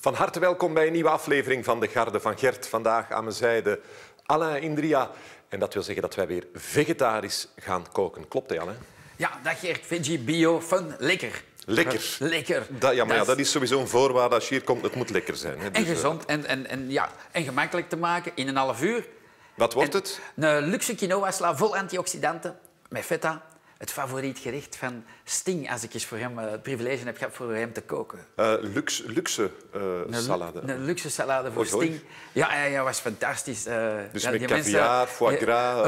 Van harte welkom bij een nieuwe aflevering van De Garde van Gert. Vandaag aan mijn zijde Alain Indria. En dat wil zeggen dat wij weer vegetarisch gaan koken. Klopt, hè, Alain? Ja, dag Gert. Veggie, bio, fun, lekker. Lekker. Lekker. Dat is sowieso een voorwaarde als je hier komt. Het moet lekker zijn. Hè. En gezond en gemakkelijk te maken in een half uur. Wat wordt het? Een luxe quinoa-sla vol antioxidanten met feta. Het favoriet gerecht van Sting, als ik eens voor hem het privilege heb gehad voor hem te koken. Luxe salade. Een luxe salade voor Oei. Sting. Ja, was fantastisch. Dus met caviar, foie gras...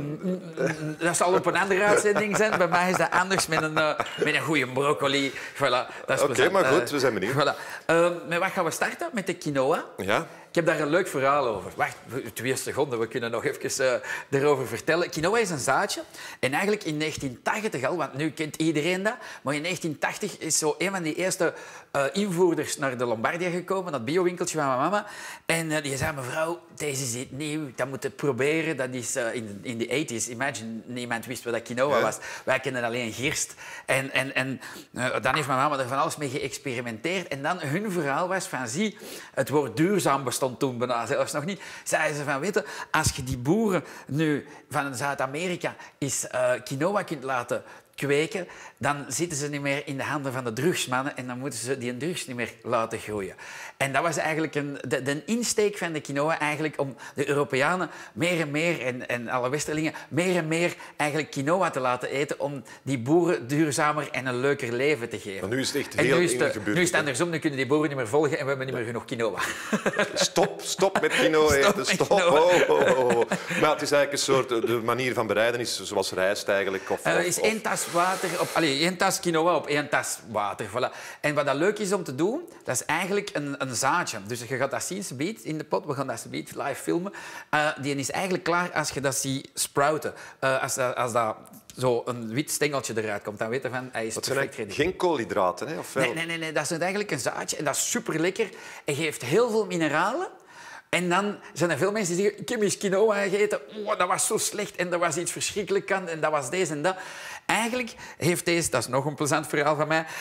Dat zal op een andere uitzending zijn. Bij mij is dat anders met een goede broccoli. Voilà, Oké, maar goed, we zijn benieuwd. Voilà. Met wat gaan we starten? Met de quinoa. Ja? Ik heb daar een leuk verhaal over. Wacht, 2 seconden, we kunnen nog even erover vertellen. Quinoa is een zaadje. En eigenlijk in 1980 al, want nu kent iedereen dat, maar in 1980 is zo een van die eerste invoerders naar de Lombardia gekomen, dat biowinkeltje van mijn mama. En die zei, mevrouw, deze is iets nieuw, dat moet je proberen. Dat is in de 80's. Imagine, niemand wist wat quinoa was. Wij kennen alleen girst. En dan heeft mijn mama er van alles mee geëxperimenteerd. En dan hun verhaal was van, zie, het woord duurzaam bestond toen bijna zelfs nog niet. Zeiden ze van, weet je, als je die boeren nu van Zuid-Amerika eens quinoa kunt laten kweken, dan zitten ze niet meer in de handen van de drugsmannen en dan moeten ze die drugs niet meer laten groeien. En dat was eigenlijk de insteek van de quinoa eigenlijk om de Europeanen meer en meer en alle Westerlingen meer en meer eigenlijk quinoa te laten eten om die boeren duurzamer en een leuker leven te geven. Maar nu is het echt heel ingebeurd. Nu is het andersom, nu kunnen die boeren niet meer volgen en we hebben niet meer genoeg quinoa. Stop met quinoa eten. Stop. Oh. Maar het is eigenlijk een soort... De manier van bereiden is zoals rijst eigenlijk. Is 1 tas water op... 1 tas quinoa op 1 tas water. Voilà. En wat dat leuk is om te doen, dat is eigenlijk een zaadje. Dus je gaat dat zien, subiet, in de pot. We gaan dat subiet live filmen. Die is eigenlijk klaar als je dat ziet sprouten. Als dat zo een wit stengeltje eruit komt, dan weet je van, hij is perfect ready. Geen koolhydraten, hè? Of wel? Nee. Dat is eigenlijk een zaadje en dat is super lekker. En geeft heel veel mineralen. En dan zijn er veel mensen die zeggen, ik heb eens quinoa gegeten, dat was zo slecht en dat was iets verschrikkelijk aan en dat was deze en dat. Eigenlijk heeft deze, dat is nog een plezant verhaal van mij,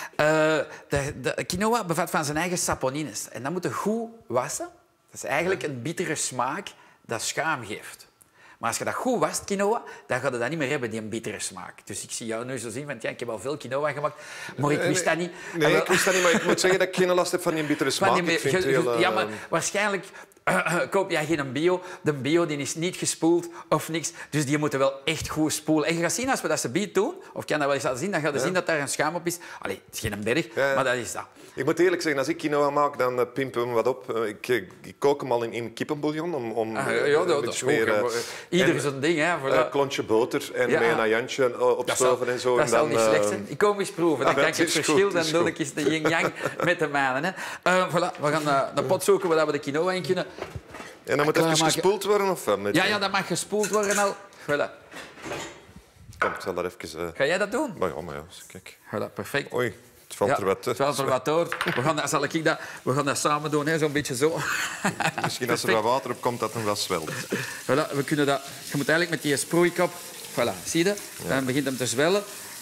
de quinoa bevat van zijn eigen saponines. En dat moet je goed wassen. Dat is eigenlijk een bittere smaak dat schuim geeft. Maar als je dat goed wast, quinoa, dan ga je dat niet meer hebben, die een bittere smaak. Dus ik zie jou nu zo zien, want ja, ik heb al veel quinoa gemaakt, maar ik wist dat niet. Nee, ik wist dat niet, maar ik moet zeggen dat ik geen last heb van die bittere smaak. Ja, maar waarschijnlijk koop jij geen bio. De bio die is niet gespoeld of niks. Dus die moeten wel echt goed spoelen. En je gaat zien, als we dat subiet doen, of kan dat wel eens laten zien, dan ga je zien dat daar een schuim op is. Allee, het is geen berg, maar dat is dat. Ik moet eerlijk zeggen, als ik quinoa maak, dan pimpen we hem wat op. Ik kook hem al in kippenbouillon om een beetje meer... Ieder zijn ding, hè. Een klontje boter en met een ajuintje opstoven en zo. Dat zal niet slecht zijn. Ik kom eens proeven. Dan kijk ik het verschil. Dan doe ik eens de yin-yang met de manen. Voilà, we gaan een pot zoeken waar we de quinoa in kunnen. En dan moet het even gespoeld worden? Of Ja, dat mag gespoeld worden al. Voilà. Kom, ik zal dat even... Ga jij dat doen? Maar ja, kijk. Voilà, perfect. Oei, het valt er wat... Het valt er wat door. We gaan dat samen doen, zo'n beetje zo. Misschien als er wat water op komt, dat hem wel zwelt. Voilà, we kunnen dat... Je moet eigenlijk met die sproeikap... Voilà, zie je? Dan begint hem te zwellen.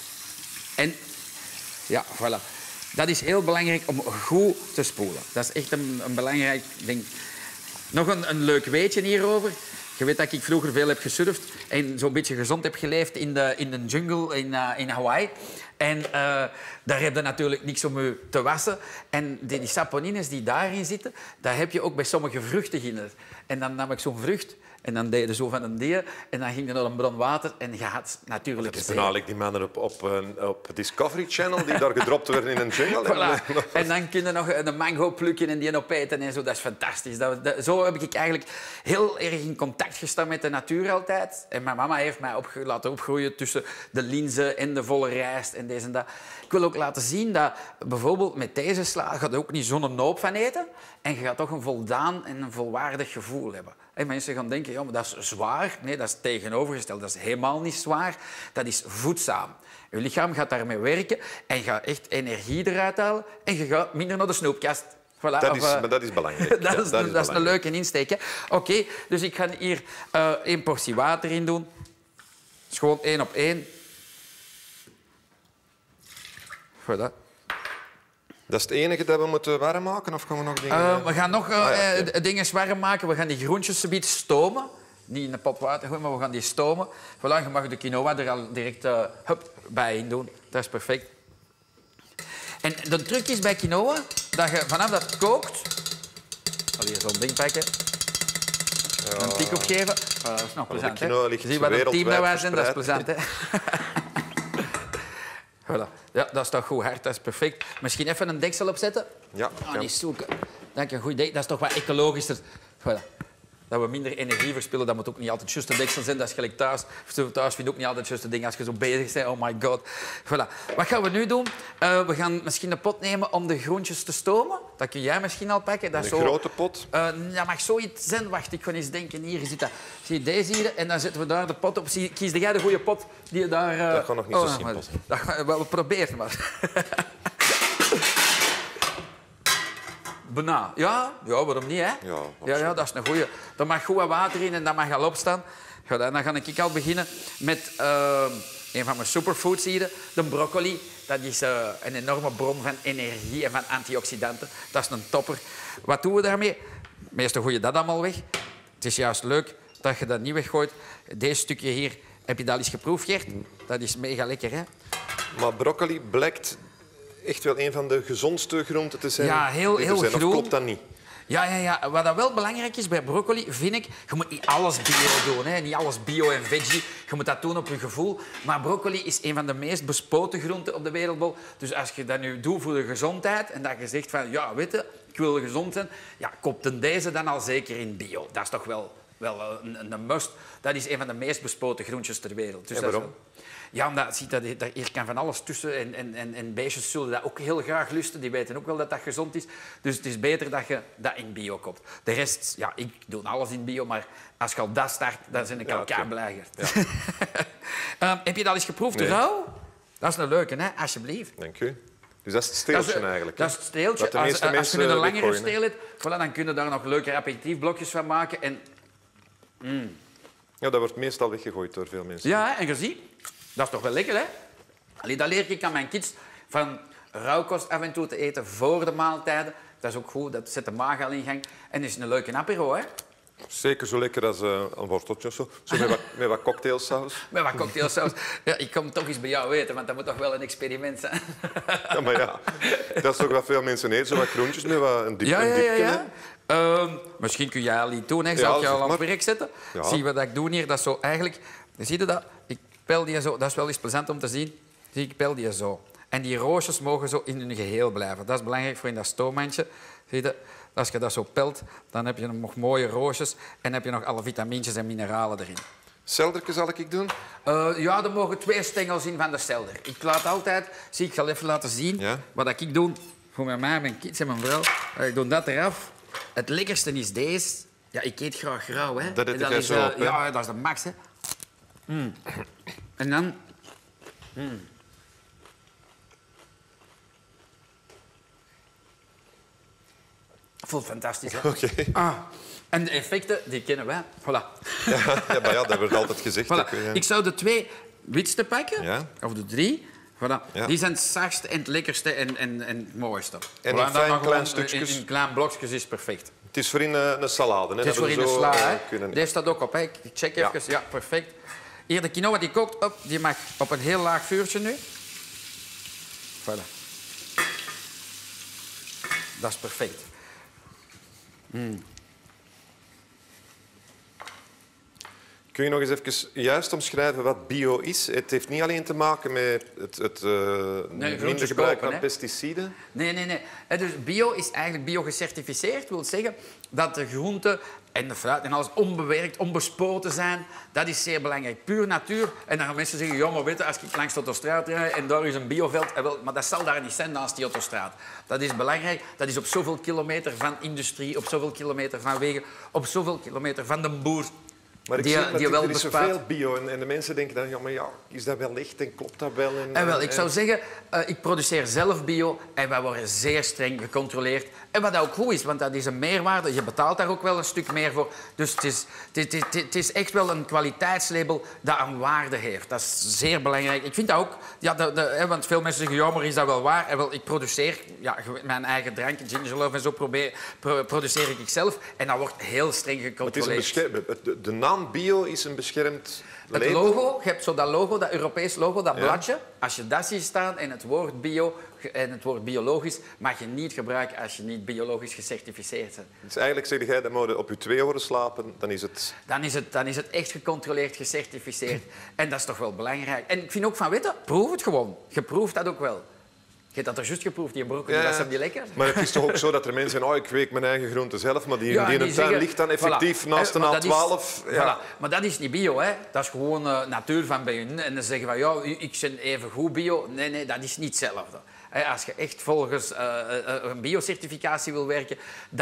En... Ja, voilà. Dat is heel belangrijk om goed te spoelen. Dat is echt een belangrijk ding. Nog een leuk weetje hierover. Je weet dat ik vroeger veel heb gesurfd en zo'n beetje gezond heb geleefd in de jungle in Hawaii. En daar heb je natuurlijk niks om je te wassen. En die saponines die daarin zitten, dat heb je ook bij sommige vruchten. En dan nam ik zo'n vrucht en dan deed je zo van een dier en dan ging je naar een bron water en je had natuurlijk... Dat is bijna die mannen op Discovery Channel die daar gedropt werden in een jungle. Voilà. En dan kun je nog een mango plukken en die opeten en zo. Dat is fantastisch. Zo heb ik eigenlijk heel erg in contact gestaan met de natuur altijd. En mijn mama heeft mij laten opgroeien tussen de linzen en de volle rijst en deze en dat. Ik wil ook laten zien dat bijvoorbeeld met deze sla ga je ook niet zo'n noop van eten en je gaat toch een voldaan en een volwaardig gevoel hebben. En mensen gaan denken, ja, maar dat is zwaar. Nee, dat is tegenovergesteld. Dat is helemaal niet zwaar. Dat is voedzaam. Je lichaam gaat daarmee werken en je gaat echt energie eruit halen en je gaat minder naar de snoepkast. Voilà. Maar dat is belangrijk. dat is een leuke insteek. Oké, dus ik ga hier 1 portie water in doen. Dus gewoon 1 op 1. Voilà. Dat is het enige dat we moeten warm maken, of gaan we nog dingen... We gaan nog dingen warm maken. We gaan die groentjes een beetje stomen. Niet in een pot water gooien, maar we gaan die stomen. Voilà, je mag de quinoa er al direct bij in doen. Dat is perfect. En de truc is bij quinoa dat je vanaf dat het kookt... Ik zal hier zo'n ding pakken. Een tik opgeven. Voilà, dat is nog plezant. Zie wat een team dat wij zijn, dat is plezant. Hè? Voilà. Ja, dat is toch goed hard, dat is perfect. Misschien even een deksel opzetten. Ja. Niet zoeken. Dat is een goed idee. Dat is toch wat ecologischer. Voilà. Dat we minder energie verspillen, dat moet ook niet altijd juist een deksel zijn. Dat is gelijk thuis. Thuis vind ik ook niet altijd juist een ding als je zo bezig bent. Oh my god. Voilà. Wat gaan we nu doen? We gaan misschien een pot nemen om de groentjes te stomen. Dat kun jij misschien al pakken. Dat een zo, grote pot? Dat mag zoiets zijn. Wacht, ik ga eens denken. Hier zit dat. Zie je deze hier? En dan zetten we daar de pot op. Kies jij de goede pot die je daar... Dat gaat nog niet zo simpel zijn. We proberen maar. Bana. Ja, waarom niet, hè? Ja, dat is een goeie. Er mag goed wat water in en dat mag al opstaan. Goed, en dan ga ik al beginnen met een van mijn superfoods hier. De broccoli. Dat is een enorme bron van energie en van antioxidanten. Dat is een topper. Wat doen we daarmee? Meestal gooi je dat allemaal weg. Het is juist leuk dat je dat niet weggooit. Deze stukje hier, heb je dat eens geproefd, Gert? Dat is mega lekker, hè? Maar broccoli blijkt echt wel een van de gezondste groenten te zijn. Ja, heel groen. Of klopt dat niet? Ja. Wat dat wel belangrijk is bij broccoli, vind ik... Je moet niet alles bio doen, hè. Niet alles bio en veggie. Je moet dat doen op je gevoel. Maar broccoli is een van de meest bespoten groenten op de wereldbol. Dus als je dat nu doet voor de gezondheid en dat je zegt van... Ja, weet je, ik wil gezond zijn. Ja, koop deze dan al zeker in bio. Dat is toch wel een must. Dat is een van de meest bespoten groentjes ter wereld. Dus waarom? Ja, omdat hier kan van alles tussen. En beestjes zullen dat ook heel graag lusten. Die weten ook wel dat dat gezond is. Dus het is beter dat je dat in bio koopt. De rest, ja, ik doe alles in bio. Maar als je al dat start, dan ben ik al blij. Ja. Heb je dat eens geproefd, rauw? Dat is een leuke, hè? Alsjeblieft. Dank u. Dus dat is het steeltje eigenlijk. Dat is het steeltje. Als je nu een langere steel hebt, voilà, dan kun je daar nog leuke aperitiefblokjes van maken. En... Ja, dat wordt meestal weggegooid door veel mensen. Ja, en je ziet, dat is toch wel lekker, hè? Allee, dat leer ik aan mijn kids, van rauwkost af en toe te eten voor de maaltijden. Dat is ook goed, dat zet de maag al in gang. En is een leuke apero, hè? Zeker zo lekker als een worteltje of zo. Zo met wat cocktailsaus. Met wat cocktailsaus. Ja, ik kom toch eens bij jou weten, want dat moet toch wel een experiment zijn. Ja, maar ja, dat is toch wat veel mensen eten. Zo wat groentjes met wat een dipje. Ja. Misschien kun jij al iets doen, hè? Zal ik jou al aan het werk zetten? Ja. Zie wat ik doe hier? Dat is zo eigenlijk... Zie je dat? Ik pel die zo. Dat is wel eens plezant om te zien. Zie, ik pel die zo. En die roosjes mogen zo in hun geheel blijven. Dat is belangrijk voor in dat stoommandje. Zie je? Als je dat zo pelt, dan heb je nog mooie roosjes en heb je nog alle vitamintjes en mineralen erin. Selderke zal ik doen? Ja, er mogen 2 stengels in van de selder. Ik laat altijd... Zie, ik zal even laten zien wat ik doe voor mijn ma, mijn kids en mijn vrouw. Ik doe dat eraf. Het lekkerste is deze. Ja, ik eet graag rauw, hè. Dat is zo op, ja, dat is de max, hè. En dan... Voelt fantastisch, hè? Oké. En de effecten, die kennen wij. Voilà. Ja, maar ja, dat wordt altijd gezegd. Voilà. Ik zou de 2 witste pakken, of de 3. Voilà. Ja. Die zijn het zachtste en het lekkerste en het mooiste. En in fijn klein stukjes? In klein blokjes is perfect. Het is voor in een salade. Hè? Het is voor in een sla, hè? Deze staat ook op, hè? Ik check even. Ja, perfect. Hier, de quinoa die kookt op, die mag op een heel laag vuurtje nu. Voilà. Dat is perfect. Kun je nog eens even juist omschrijven wat bio is? Het heeft niet alleen te maken met het minder gebruik van pesticiden. Nee. Dus bio is eigenlijk bio-gecertificeerd. Dat wil zeggen dat de groenten en de fruit en alles onbewerkt, onbespoten zijn. Dat is zeer belangrijk. Puur natuur. En dan gaan mensen zeggen, ja, maar weet je, als ik langs de autostraat rijd en daar is een bioveld... Maar dat zal daar niet zijn naast die autostraat. Dat is belangrijk. Dat is op zoveel kilometer van industrie, op zoveel kilometer van wegen, op zoveel kilometer van de boer. Maar ik Die- zie die natuurlijk, wel er is bespaart. zoveel bio en de mensen denken dan, ja, maar ja, is dat wel echt en klopt dat wel? En wel, ik zou zeggen, ik produceer zelf bio en wij worden zeer streng gecontroleerd. En wat ook goed is, want dat is een meerwaarde. Je betaalt daar ook wel een stuk meer voor. Dus het is echt wel een kwaliteitslabel dat een waarde heeft. Dat is zeer belangrijk. Ik vind dat ook, ja, want veel mensen zeggen, ja, maar is dat wel waar? En wel, ik produceer mijn eigen drank, Ginger Love en zo, produceer ik zelf. En dat wordt heel streng Het is gecontroleerd. de naam bio is een beschermd Het label. logo, je hebt zo dat logo, dat Europees logo, dat bladje. Als je dat ziet staan en het woord bio en het woord biologisch, mag je niet gebruiken als je niet biologisch gecertificeerd bent. Dus eigenlijk zeg jij, dat moet je op je 2 horen slapen, dan is het... Dan is het echt gecontroleerd, gecertificeerd. En dat is toch wel belangrijk. En ik vind ook van, weet je, proef het gewoon. Je proeft dat ook wel. Je hebt dat er juist geproefd, die broccoli, dat is niet lekker. Maar het is toch ook zo dat er mensen zeggen, oh, ik kweek mijn eigen groenten zelf, maar die Ja, in die een tuin zeggen, ligt dan effectief voilà. naast een Maar dat is- A12. Ja. Voilà. Maar dat is niet bio, hè. Dat is gewoon natuur van bij hun. En dan zeggen van, ja, ik ben even goed bio. Nee, dat is niet hetzelfde. Als je echt volgens een biocertificatie wil werken,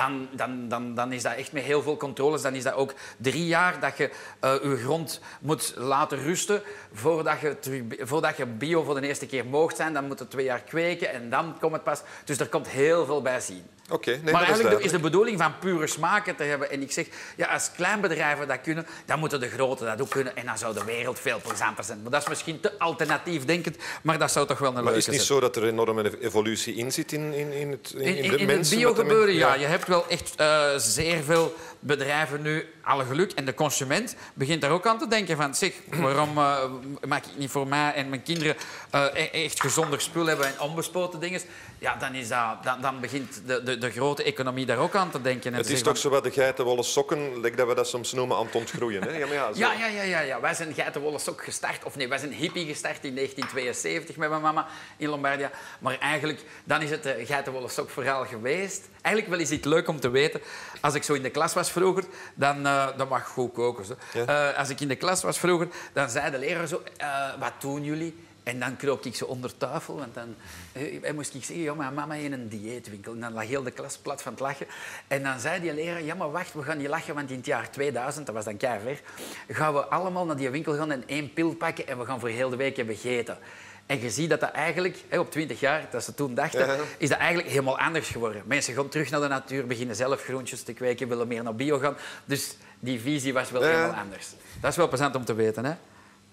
dan is dat echt met heel veel controles. Dan is dat ook 3 jaar dat je je grond moet laten rusten voordat je bio voor de eerste keer moogt zijn. Dan moet het 2 jaar kweken en dan komt het pas. Dus er komt heel veel bij zien. Oké, nee, Maar dat is eigenlijk is duidelijk. de bedoeling van pure smaken te hebben. En ik zeg, ja, als kleinbedrijven dat kunnen, dan moeten de grote dat ook kunnen. En dan zou de wereld veel plezanter zijn. Maar dat is misschien te alternatief denkend, maar dat zou toch wel een Maar leuke is het niet zijn. zo dat er een enorme evolutie in zit in de In het mensen? biogebeuren, ja. Je hebt wel echt zeer veel bedrijven nu, alle geluk. En de consument begint daar ook aan te denken van, zeg, waarom maak ik niet voor mij en mijn kinderen echt gezonder spul hebben en onbespoten dingen? Ja, dan begint de grote economie daar ook aan te denken. En Het te is zeggen toch zo wat de geitenwolle sokken, like dat we dat soms noemen, aan het ontgroeien. Hè? Ja, maar ja, zo. Ja. Wij zijn geitenwolle sok gestart. Of nee, wij zijn hippie gestart in 1972 met mijn mama in Lombardia. Maar eigenlijk, dan is het de geitenwolle sok vooral geweest. Eigenlijk wel is iets leuk om te weten. Als ik zo in de klas was vroeger, dan mag ik goed koken. Zo. Ja. Als ik in de klas was vroeger, dan zei de leraar zo, wat doen jullie? En dan kroop ik zo onder tafel, want dan moest ik zeggen, ja, maar mama heeft een dieetwinkel. En dan lag heel de klas plat van het lachen. En dan zei die leraar, ja, maar wacht, we gaan niet lachen, want in het jaar 2000, dat was dan keihard, gaan we allemaal naar die winkel gaan en 1 pil pakken en we gaan voor heel de week hebben gegeten. En je ziet dat dat eigenlijk, op 20 jaar, dat ze toen dachten, is dat eigenlijk helemaal anders geworden. Mensen gaan terug naar de natuur, beginnen zelf groentjes te kweken, willen meer naar bio gaan. Dus die visie was wel helemaal anders. Dat is wel plezant om te weten, hè?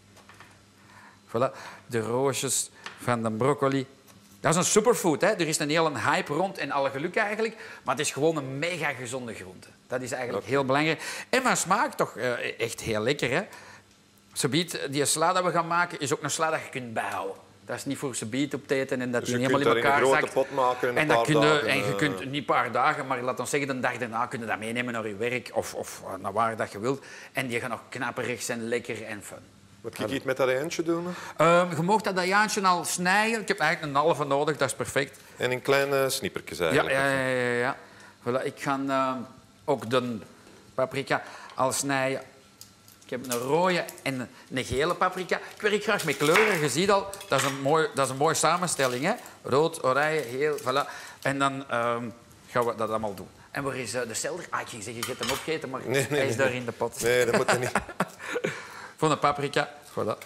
Voilà, de roosjes van de broccoli. Dat is een superfood. Hè? Er is een hele hype rond en alle geluk eigenlijk. Maar het is gewoon een mega gezonde groente. Dat is eigenlijk heel belangrijk. En van smaak toch echt heel lekker. Hè? Zobiet, die sla dat we gaan maken, is ook een sla dat je kunt bijhouden. Dat is niet voor zobiet op te eten en dat Dus die je helemaal kunt in daar in elkaar een grote zakt. pot maken in een En, paar dagen. en je kunt niet een paar dagen, maar laat ons zeggen, de dag daarna kun je dat meenemen naar je werk of naar waar dat je wilt. En die gaan nog knapperig zijn, lekker en fun. Wat kan ik iets met dat eentje doen? Je mag dat jaantje al snijden. Ik heb eigenlijk een halve nodig, dat is perfect. En in kleine snippertjes eigenlijk. Ja. Voilà, ik ga ook de paprika al snijden. Ik heb een rode en een gele paprika. Ik werk graag met kleuren. Je ziet al, dat is een mooie samenstelling. Hè? Rood, oranje, geel, voilà. En dan gaan we dat allemaal doen. En waar is de selder? Ik ging zeggen, je hebt hem opgegeten, maar hij is daar in de pot. Nee, dat moet er niet. Voor de paprika, voilà.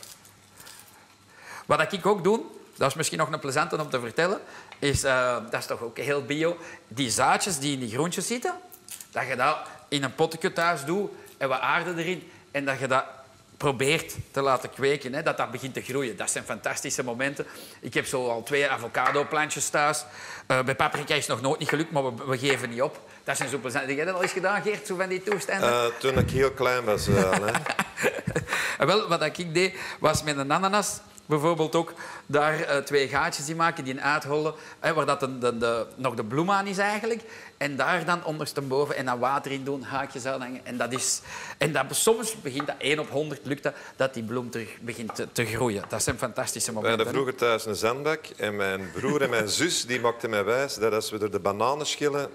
Wat ik ook doe, dat is misschien nog een plezante om te vertellen, is, dat is toch ook heel bio, die zaadjes die in die groentjes zitten, dat je dat in een potje thuis doet en wat aarde erin en dat je dat probeert te laten kweken, hè, dat dat begint te groeien. Dat zijn fantastische momenten. Ik heb zo al 2 avocado-plantjes thuis. Bij paprika is het nog nooit niet gelukt, maar we geven niet op. Dat zijn zo plezant. Heb jij dat al eens gedaan, Geert, zo van die toestanden? Toen ik heel klein was. Wel, wat ik deed, was met een ananas bijvoorbeeld ook daar 2 gaatjes in maken, die uithollen, waar dat nog de bloem aan is eigenlijk. En daar dan ondersteboven en dan water in doen, haakjes uithangen. En soms begint dat 1 op 100 lukt dat die bloem terug begint te groeien. Dat zijn fantastische We momenten. hadden vroeger thuis een zandbak en mijn broer en mijn zus die maakten mij wijs dat als we er de bananenschillen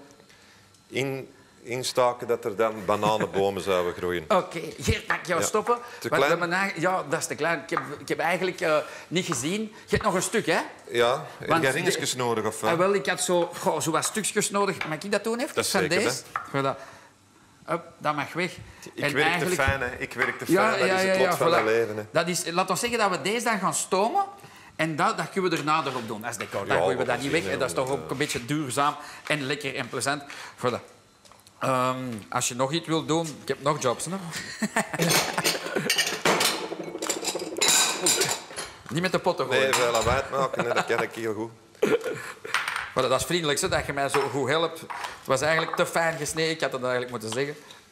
instaken, dat er dan bananenbomen zouden groeien. Oké, Geert, mag ik jou stoppen? Te Want klein? ja, dat is te klein. Ik heb eigenlijk niet gezien. Je hebt nog een stuk, hè? Ja, heb Want jij ringetjes nodig? Of, Wel, ik had zo wat stukjes nodig. Mag ik dat doen even? Dat is van zeker, deze? Voilà. Dat mag weg. Ik werk te fijn, hè. Ik werk te fijn. Dat is het lot van mijn leven. Hè. Dat is, laten we zeggen dat we deze dan gaan stomen. En dat kunnen we erna erop doen. Als decor. Dan gooien we dat niet weg. En dat is toch ook een beetje duurzaam en lekker en plezant. Voilà. Als je nog iets wilt doen... Ik heb nog jobs, hè. Niet met de potten gooien. Nee, veel lawaai maken, dat ken ik heel goed. Maar dat is vriendelijk, dat je mij zo goed helpt. Het was eigenlijk te fijn gesneden, ik had het eigenlijk moeten zeggen.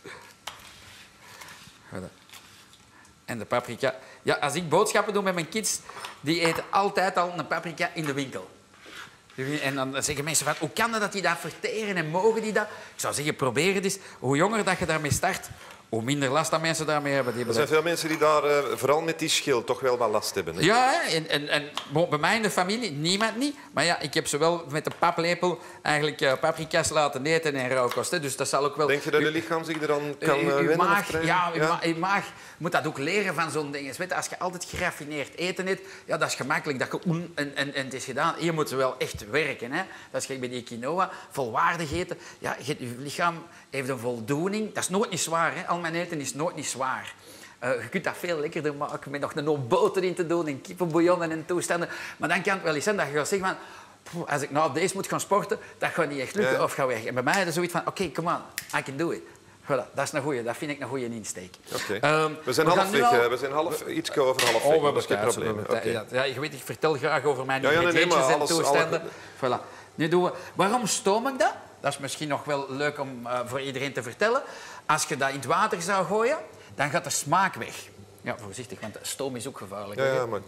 En de paprika. Ja, als ik boodschappen doe met mijn kids, die eten altijd al een paprika in de winkel. En dan zeggen mensen van, hoe kan dat die dat verteren en mogen die dat? Ik zou zeggen, probeer het eens. Hoe jonger dat je daarmee start, hoe minder last dat mensen daarmee hebben. Er zijn veel mensen die daar, vooral met die schil, toch wel wat last hebben. Hè? Ja, en bij mij in de familie, niemand niet. Maar ja, ik heb ze wel met de paplepel eigenlijk paprika's laten eten en rauwkost. Dus dat zal ook wel... Denk je dat je lichaam zich er dan kan wennen? Je maag moet dat ook leren van zo'n ding. Weet je, als je altijd geraffineerd eten eet, ja, dat is gemakkelijk. Dat je en het is gedaan. Hier moeten we wel echt werken. Hè? Dat is gelijk bij die quinoa. Volwaardig eten. Ja, je lichaam heeft een voldoening. Dat is nooit niet zwaar. Hè? Al mijn eten is nooit niet zwaar. Je kunt dat veel lekkerder maken met nog een hoop boter in te doen en kippenbouillon en toestanden. Maar dan kan het wel eens zijn dat je gaat zeggen van... Als ik nou deze moet gaan sporten, dat gaat niet echt lukken of gaat weg. En bij mij is het zoiets van... Oké, come on, I can do it. Voilà, dat is een goeie. Dat vind ik een goede insteek. Okay. We zijn half weg. We zijn iets over half weg. Dat is geen probleem. Ja, je weet, ik vertel graag over mijn ingrediëntjes en toestanden. Voilà. Nu doen we... Waarom stoom ik dat? Dat is misschien nog wel leuk om voor iedereen te vertellen. Als je dat in het water zou gooien, dan gaat de smaak weg. Ja, voorzichtig, want stoom is ook gevaarlijk. Ja, maar...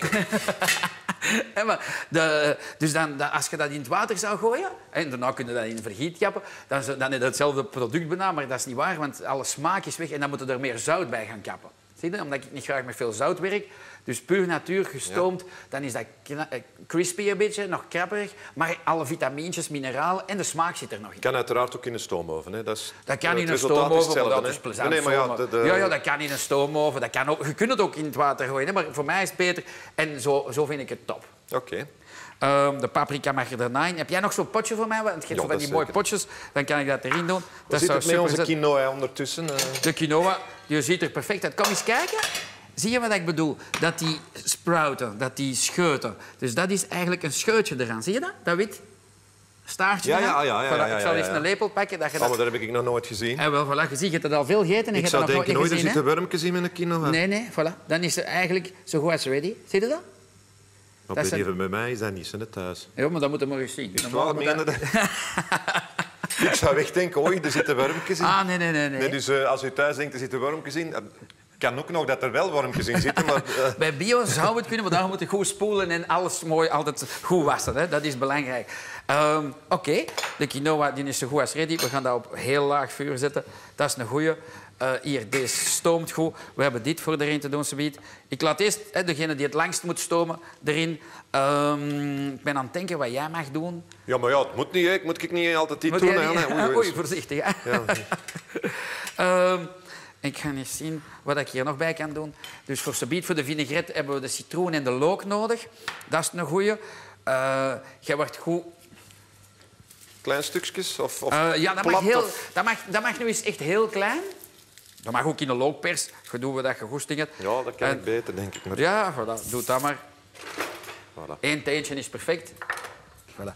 Dus als je dat in het water zou gooien, en daarna kun je dat in een vergiet kappen, dan heb je hetzelfde product bijna, maar dat is niet waar, want alle smaak is weg en dan moet je er meer zout bij gaan kappen. Zie je? Omdat ik niet graag met veel zout werk. Dus puur natuur, gestoomd, dan is dat crispy een beetje, nog krabberig, maar alle vitamintjes, mineralen en de smaak zit er nog in. Kan uiteraard ook in een stoomoven. Hè? Dat kan in een stoomoven, maar dat is plezant. Nee, maar ja, dat kan in een stoomoven. Dat kan ook, je kunt het ook in het water gooien, hè? Maar voor mij is het beter. En zo vind ik het top. Oké. De paprika mag er daarna in. Heb jij nog zo'n potje voor mij? Want je hebt zo van die mooie potjes. Dan kan ik dat erin doen. Hoe zit het met onze quinoa ondertussen? De quinoa, die ziet er perfect uit. Kom eens kijken. Zie je wat ik bedoel? Dat die sprouten, dat die scheuten. Dus dat is eigenlijk een scheutje eraan. Zie je dat? Dat wit staartje. Ja. Ik zal eens een lepel pakken. Dat maar dat heb ik nog nooit gezien. Wel, voilà. Je ziet, je hebt het al veel gegeten. Ik zou denken, nooit er zitten wormpjes in met een quinoa. Nee, voilà. Dan is ze eigenlijk zo goed als ready. Zie je dat? Maar bij mij is dat niet zo net thuis. Ja, maar dat moet je maar eens zien. Ik zou echt denken, er zitten wormpjes in. Nee. Dus als u thuis denkt, er zitten wormpjes in... kan ook nog dat er wel wormpjes in zitten, maar... Bij bio zou het kunnen, maar daar moet je goed spoelen en alles mooi altijd goed wassen. Hè? Dat is belangrijk. Oké, de quinoa die is zo goed als ready. We gaan dat op heel laag vuur zetten. Dat is een goeie. Hier, deze stoomt goed. We hebben dit voor erin te doen, zoiets. Ik laat eerst degene die het langst moet stomen erin. Ik ben aan het denken wat jij mag doen. Ja, maar het moet niet. Ik moet niet altijd dit doen. Oei, voorzichtig. Hè? Ja. Ik ga eens zien wat ik hier nog bij kan doen. Dus voor de vinaigrette hebben we de citroen en de look nodig. Dat is een goeie. Jij wordt goed... Klein stukjes? Of ja, dat mag nu eens echt heel klein. Dat mag ook in de lookpers. Je doet wat je goesting hebt. Ja, dat kan ik beter, denk ik. Maar... Ja, voilà. Doe dat maar. Voilà. Eén teentje is perfect. Voilà.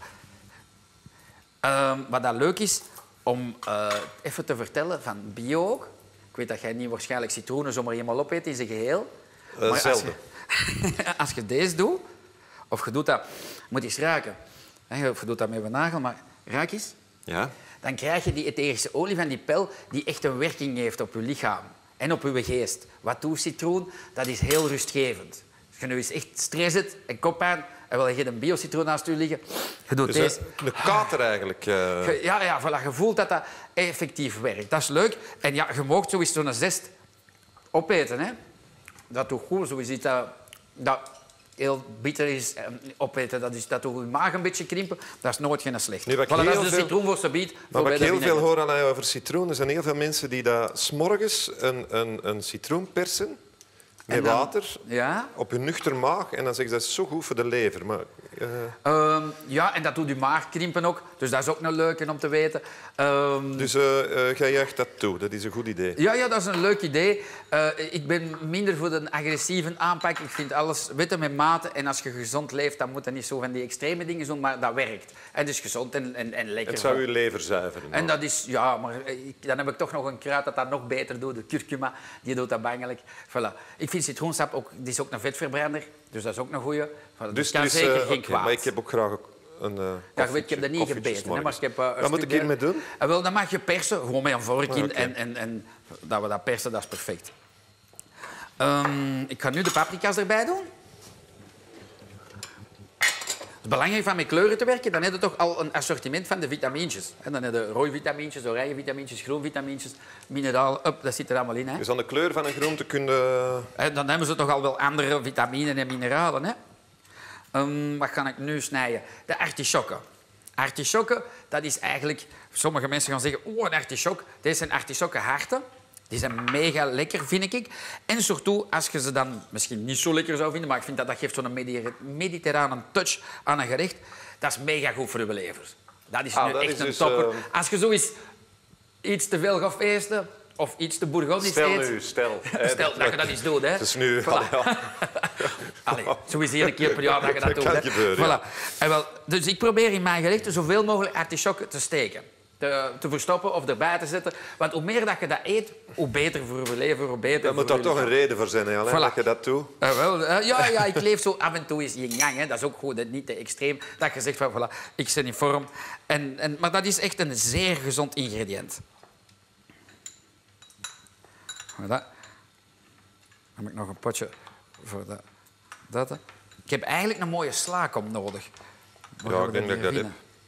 Wat dat leuk is, om even te vertellen van bio ook. Ik weet dat jij niet waarschijnlijk citroenen zomaar helemaal opeet in zijn geheel. Maar zelden. Als je deze doet, of je doet dat... Moet eens ruiken. Of je doet dat met een nagel, maar ruik eens. Ja. Dan krijg je die etherische olie van die pel die echt een werking heeft op je lichaam en op je geest. Wat doet citroen? Dat is heel rustgevend. Als je nu eens echt stress hebt en koppijn en wil je een biocitroen naast je liggen, je doet deze. Een kater eigenlijk. Ja, voilà. Je voelt dat dat effectief werkt. Dat is leuk. En ja, je mag sowieso zo'n zest opeten. Hè? Dat doet goed. Sowieso dat heel bitter is opeten. Dat doet je maag een beetje krimpen. Dat is nooit geen slecht. Nee, dat is de citroen voor subiet. Maar wat ik heel veel hoor over citroen, er zijn heel veel mensen die dat 's morgens een citroen persen Met water Ja. op je nuchter maag. En dan zeg je dat is zo goed voor de lever. Maar, Ja, en dat doet je maag krimpen ook. Dus dat is ook een leuke om te weten. Dus ga je echt dat toe? Dat is een goed idee. Ja, dat is een leuk idee. Ik ben minder voor de agressieve aanpak. Ik vind alles wetten met mate. En als je gezond leeft, dan moet je niet zo van die extreme dingen doen, maar dat werkt. Het is gezond en lekker. Het zou je lever zuiveren. En dat is, ja, maar dan heb ik toch nog een kruid dat nog beter doet. De curcuma, die doet dat bangelijk. Voilà. Ik vind citroensap ook, die is ook een vetverbrander. Dus dat is ook een goeie. Voilà, dus kan zeker geen kwaad. Maar ik heb ook graag een ja, ik heb dat niet gebeten, hè, maar ik heb wat moet ik hiermee doen? Wel, dan mag je persen, gewoon met een vork in. Okay. En dat we dat persen, dat is perfect. Ik ga nu de paprika's erbij doen. Het is belangrijk van met kleuren te werken. Dan heb je toch al een assortiment van de vitamintjes. En dan heb je rode vitamintjes, oranje vitamintjes, groen vitamintjes, mineralen. Dat zit er allemaal in. Hè. Dus aan de kleur van een groente kun je... Dan hebben ze toch al wel andere vitaminen en mineralen. Hè. Wat ga ik nu snijden? De artisjokken. Artisjokken, dat is eigenlijk... Sommige mensen gaan zeggen, oh, een artisjok. Deze zijn artisjokkenharten. Die zijn mega lekker, vind ik. En surtout, als je ze dan misschien niet zo lekker zou vinden, maar ik vind dat geeft zo'n mediterrane touch aan een gerecht. Dat is mega goed voor je levers. Dat is nu echt een topper. Als je zo iets te veel gaat feesten of iets te bourgondisch eet... Stel dat je dat eens doet. Hè. Het is nu... Voilà. Allee, zo is hier een keer per jaar dat je dat doet. Kan gebeuren, voilà. ja. En wel, dus ik probeer in mijn gerechten zoveel mogelijk artisjokken te steken. Te verstoppen of erbij te zetten. Want hoe meer dat je dat eet, hoe beter voor je leven, hoe beter Er moet daar toch een reden voor zijn, hè, Alain, dat je dat doet. Ja, ik leef zo af en toe eens yin-yang. Dat is ook goed, niet te extreem. Dat je zegt van, voilà, ik ben in vorm. Maar dat is echt een zeer gezond ingrediënt. Dat. Dan heb ik nog een potje voor dat. Ik heb eigenlijk een mooie slaakom nodig. Ja, ik denk dat ik dat heb.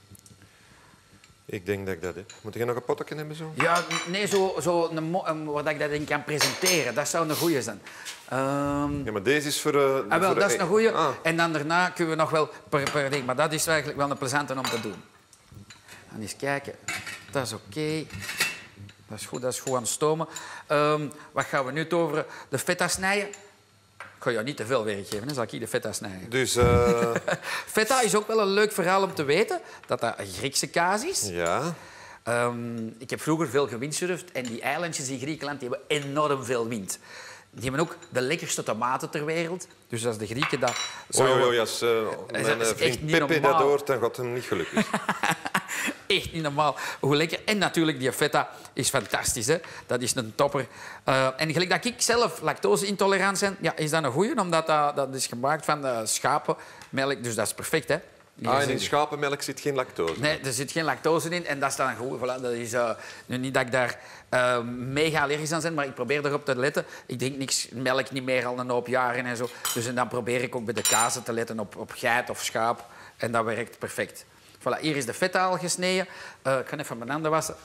Ik denk dat ik dat heb. Moet je nog een potje hebben? Zo? Ja, nee, waar ik dat in kan presenteren. Dat zou een goeie zijn. Ja, maar deze is voor... dat is een goeie. En dan daarna kunnen we nog wel per ding. Maar dat is eigenlijk wel een plezante om te doen. Dan eens kijken. Dat is oké. Dat is goed aan het stomen. Wat gaan we nu toveren? De feta snijden. Ik ga jou niet te veel werk geven, dan zal ik hier de feta snijden. Dus... Feta is ook wel een leuk verhaal om te weten. Dat een Griekse kaas is. Ja. Ik heb vroeger veel gewindsurfd en die eilandjes in Griekenland die hebben enorm veel wind. Die hebben ook de lekkerste tomaten ter wereld. Dus als de Grieken dat zouden... Als mijn vriend Pepe dat hoort, dan gaat hem niet gelukkig. Echt niet normaal. Hoe lekker. En natuurlijk, die feta is fantastisch. Hè? Dat is een topper. En gelijk dat ik zelf lactose-intolerant ben, ja, is dat een goeie, omdat dat is gemaakt van schapenmelk. Dus dat is perfect, hè? En in schapenmelk zit geen lactose? Nee, er zit geen lactose in en dat is dan goed. Voilà, dat is, nu niet dat ik daar mega allergisch aan ben, maar ik probeer erop te letten. Ik drink melk niet meer al een hoop jaren en zo. Dus en dan probeer ik ook bij de kazen te letten op geit of schaap. En dat werkt perfect. Voilà, hier is de feta al gesneden. Ik ga even mijn handen wassen.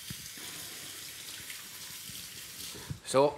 Zo.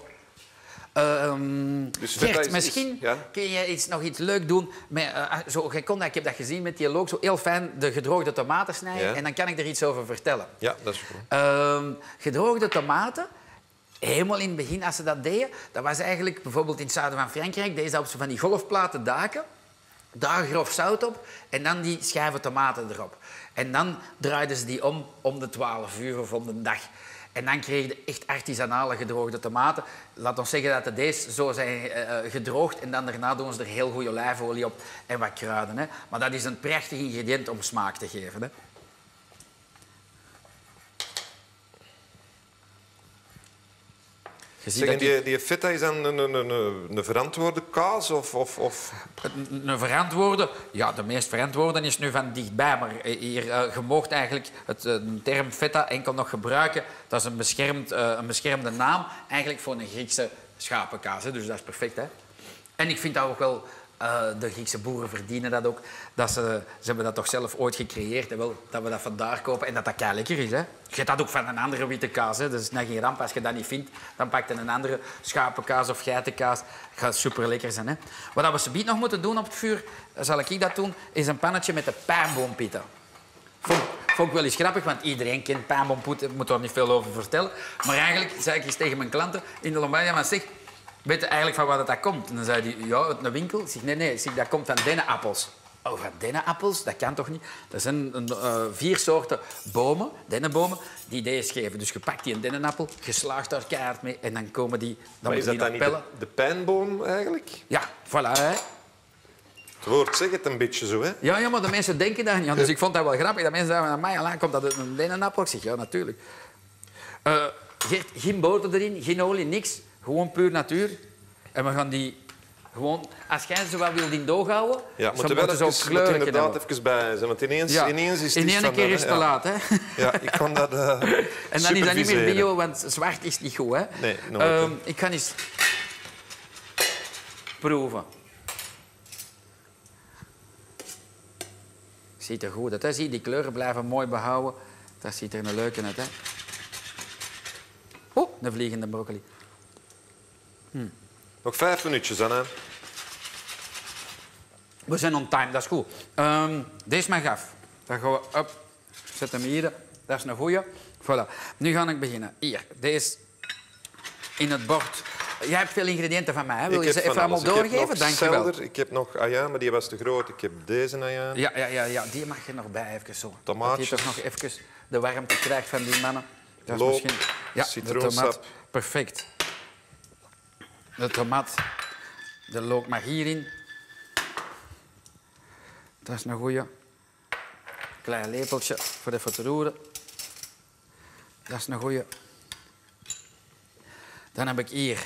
Dus Gert, misschien kun je nog iets leuk doen. Met, ik heb dat gezien met die look. Zo heel fijn de gedroogde tomaten snijden. Ja. En dan kan ik er iets over vertellen. Ja, dat is goed. Gedroogde tomaten, helemaal in het begin als ze dat deden, dat was eigenlijk bijvoorbeeld in het zuiden van Frankrijk, deden ze op van die golfplaten daken. Daar grof zout op en dan die schijven tomaten erop. En dan draaiden ze die om de 12 uur of om de dag. En dan kreeg je echt artisanale gedroogde tomaten. Laat ons zeggen dat deze zo zijn gedroogd en dan daarna doen ze er heel goede olijfolie op en wat kruiden. Hè. Maar dat is een prachtig ingrediënt om smaak te geven. Hè. Zeg, die feta is dan een verantwoorde kaas? Of? Een verantwoorde? Ja, de meest verantwoorde is nu van dichtbij. Maar hier, je mag eigenlijk de term feta enkel nog gebruiken. Dat is een beschermde naam eigenlijk voor een Griekse schapenkaas. Hè. Dus dat is perfect. Hè? En ik vind dat ook wel... de Griekse boeren verdienen dat ook. Ze hebben dat toch zelf ooit gecreëerd. Hè, wel, dat we dat vandaar kopen en dat dat kei lekker is. Hè. Je hebt dat ook van een andere witte kaas. Hè. Dat is net geen ramp. Als je dat niet vindt, dan pak je een andere schapenkaas of geitenkaas. Dat gaat super lekker zijn. Hè. Wat we zometeen nog moeten doen op het vuur, zal ik dat doen, is een pannetje met de pijnboompitten. Vond ik wel eens grappig, want iedereen kent pijnboompitten. Ik moet er niet veel over vertellen. Maar eigenlijk zei ik eens tegen mijn klanten in de Lombardija, maar zeg, Weet je eigenlijk van waar dat komt? En dan zei hij, ja, uit een winkel. Ik zeg, nee. Ik zeg, dat komt van dennenappels. Oh, van dennenappels? Dat kan toch niet? Dat zijn 4 soorten bomen, dennenbomen, die deze geven. Dus je pakt die een dennenappel, je slaagt daar keihard mee en dan komen die... Dan maar is dat dan niet de pijnboom eigenlijk? Ja, voilà. Hè. Het woord zegt het een beetje zo, hè? Ja, maar de mensen denken dat niet aan. Dus ik vond dat wel grappig. Dat mensen zeiden, amai, komt dat uit een dennenappel? Ik zeg, ja, natuurlijk. Geert, geen boter erin, geen olie, niks. Gewoon puur natuur. En we gaan die gewoon... Als jij zo wat wil in doog houden... Ja, moeten we wel inderdaad even bij zijn. Want ineens is het in één keer is het te laat, hè? Ja, ik kan dat en dan is dat niet meer bio, want zwart is niet goed, hè? Nee, nooit. Ik ga eens proeven. Ziet er goed uit, hè? Zie, die kleuren blijven mooi behouden. Dat ziet er een leuke uit, hè? Oh, een vliegende broccoli. Nog 5 minuutjes dan, hè? We zijn on time, dat is goed. Deze mag af. Dan gaan we op. Zet hem hier. Dat is een goeie. Voilà. Nu ga ik beginnen. Hier, deze in het bord. Jij hebt veel ingrediënten van mij. Hè? Wil je ze even allemaal doorgeven? Dank je wel. Ik heb nog ayaan, maar die was te groot. Ik heb deze ayaan. Ja, die mag je nog bij even zo. Tomaatjes. Dat je toch nog even de warmte krijgt van die mannen. Dat is loop, misschien... Ja, citroensap. de tomaat. Perfect. De tomaat. De look mag hierin. Dat is een goeie. Klein lepeltje voor even te roeren. Dat is een goeie. Dan heb ik hier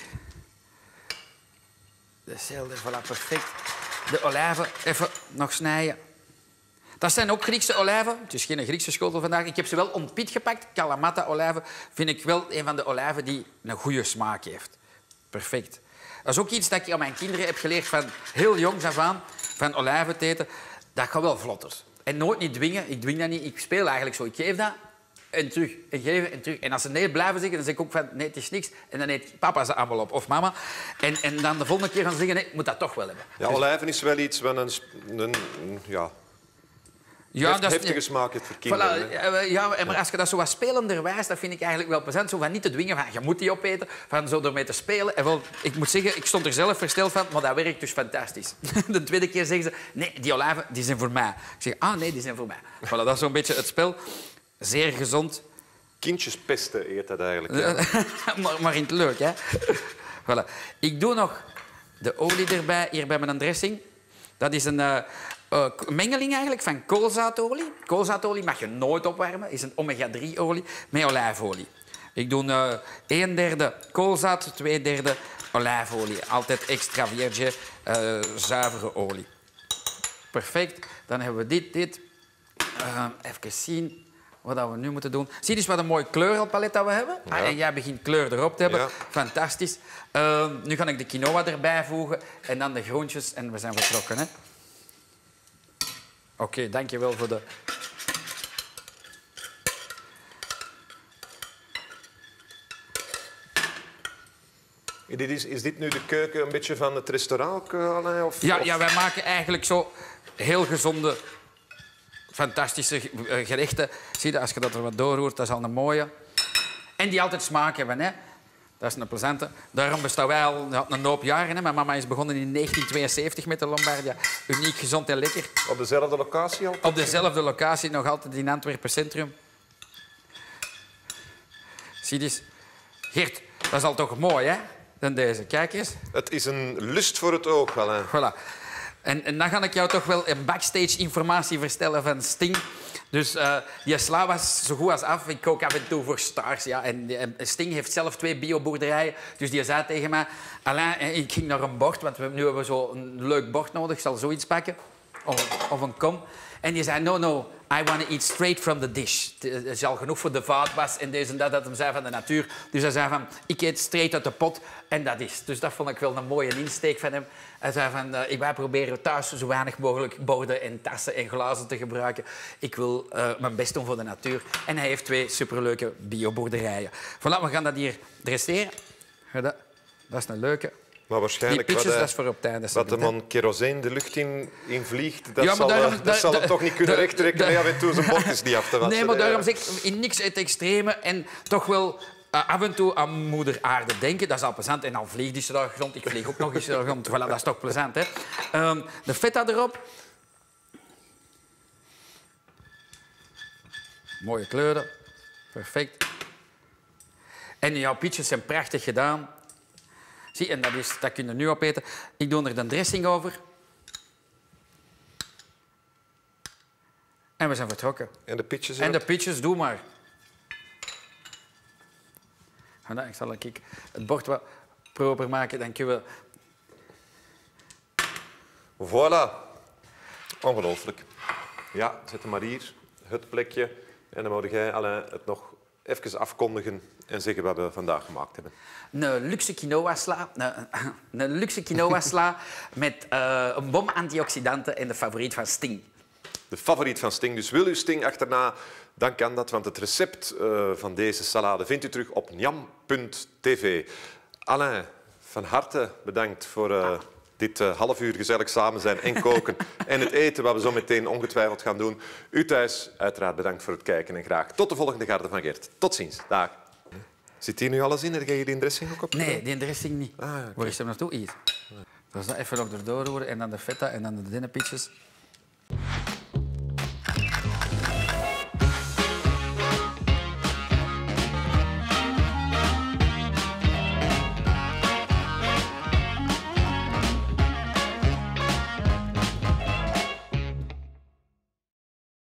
dezelfde, voilà, perfect. De olijven even nog snijden. Dat zijn ook Griekse olijven. Het is geen Griekse schotel vandaag. Ik heb ze wel ontpiet gepakt. Kalamata-olijven vind ik wel een van de olijven die een goede smaak heeft. Perfect. Dat is ook iets dat ik aan mijn kinderen heb geleerd van heel jongs af aan, van olijven te eten. Dat gaat wel vlotter. En nooit niet dwingen. Ik dwing dat niet. Ik speel eigenlijk zo. Ik geef dat en terug. En geven en terug. En als ze nee blijven zeggen, dan zeg ik ook van nee, het is niks. En dan eet papa ze allemaal op. Of mama. En dan de volgende keer gaan ze zeggen nee, ik moet dat toch wel hebben. Ja, olijven is wel iets van een heftige smaak heeft voor kinderen. Voilà, ja, maar als je dat zo wat spelender wijst, dat vind ik eigenlijk wel plezant. Zo van niet te dwingen, van je moet die opeten, van zo ermee te spelen. En wel, ik moet zeggen, ik stond er zelf versteld van, maar dat werkt dus fantastisch. De tweede keer zeggen ze, nee, die olijven, die zijn voor mij. Ik zeg, nee, die zijn voor mij. Voilà, dat is zo'n beetje het spel. Zeer gezond. Kindjes pesten eet dat eigenlijk. Ja. maar in het leuk, hè. Voilà. Ik doe nog de olie erbij, hier bij mijn dressing. Dat is een mengeling eigenlijk van koolzaadolie. Koolzaadolie mag je nooit opwarmen. is een omega-3-olie met olijfolie. Ik doe 1/3 koolzaad, 2/3 olijfolie. Altijd extra virgin, zuivere olie. Perfect. Dan hebben we dit. Even zien wat we nu moeten doen. Zie dus wat een mooi kleurpalet dat we hebben. Ja. En jij begint kleur erop te hebben. Ja. Fantastisch. Nu ga ik de quinoa erbij voegen en dan de groentjes en we zijn vertrokken. Hè? Oké, dankjewel voor de... Is dit nu de keuken een beetje van het restaurant, Alain? Ja, wij maken eigenlijk zo heel gezonde, fantastische gerechten. Zie je, als je dat er wat doorroert, dat is al een mooie. En die altijd smaak hebben, hè. Dat is een plezante. Daarom bestaan wij al een hoop jaren. Hè. Mijn mama is begonnen in 1972 met de Lombardia. Uniek, gezond en lekker. Op dezelfde locatie al? Op dezelfde locatie, nog altijd in Antwerpen Centrum. Zie je eens. Geert, dat is al toch mooi, hè? Dan deze. Kijk eens. Het is een lust voor het oog, Alain. Voilà. En dan ga ik jou toch wel een backstage-informatie vertellen van Sting. Dus die sla was zo goed als af. Ik kook af en toe voor Stars. Ja. En Sting heeft zelf 2 bioboerderijen. Dus die zei tegen mij... Alain, ik ging naar een bord, want nu hebben we zo een leuk bord nodig. Ik zal zoiets pakken. Of een kom. En die zei, no, I want to eat straight from the dish. Het is al genoeg voor de vaatwas en deze en dat hem zei van de natuur. Dus hij zei van, ik eet straight uit de pot en dat is. Dus dat vond ik wel een mooie insteek van hem. Hij zei van, wij proberen thuis zo weinig mogelijk borden en tassen en glazen te gebruiken. Ik wil mijn best doen voor de natuur. En hij heeft 2 superleuke bioboerderijen. Voilà, we gaan dat hier dresseren. Dat is een leuke. Maar waarschijnlijk die pitches, dat is voor op tijd. wat de man kerosine de lucht in vliegt, dat ja, zal hem toch niet kunnen rechttrekken met af en toe zijn bordjes niet af te wassen. Nee, maar daarom zeg ik in niks het extreme en toch wel af en toe aan moeder aarde denken. Dat is al plezant. En dan vliegt ze daar rond. Ik vlieg ook nog eens daar rond. Voilà, dat is toch plezant, hè? De feta erop. Mooie kleuren. Perfect. En jouw pietjes zijn prachtig gedaan. Zie, en dat kun je nu opeten. Ik doe er de dressing over. En we zijn vertrokken. En de pitjes? En de pitjes, doe maar. Ik zal het bord wat proper maken. Dan kunnen we... Voilà. Ongelooflijk. Ja, zet hem maar hier. Het plekje. En dan moet jij Alain, het nog even afkondigen en zeggen wat we vandaag gemaakt hebben. Een luxe quinoa-sla. Een luxe quinoa-sla met een bom antioxidanten en de favoriet van Sting. De favoriet van Sting. Dus wil u Sting achterna, dan kan dat. Want het recept van deze salade vindt u terug op njam.tv. Alain, van harte bedankt voor dit half uur gezellig samen zijn en koken. En het eten, wat we zo meteen ongetwijfeld gaan doen. U thuis, uiteraard bedankt voor het kijken. En graag tot de volgende Garde van Gert. Tot ziens. Dag. Zit hier nu alles in? Heb je die dressing ook op? Nee, die dressing niet. Okay. Waar is hem naartoe? Hier. Dus dat even nog erdoor roeren en dan de feta en dan de dennenpietjes.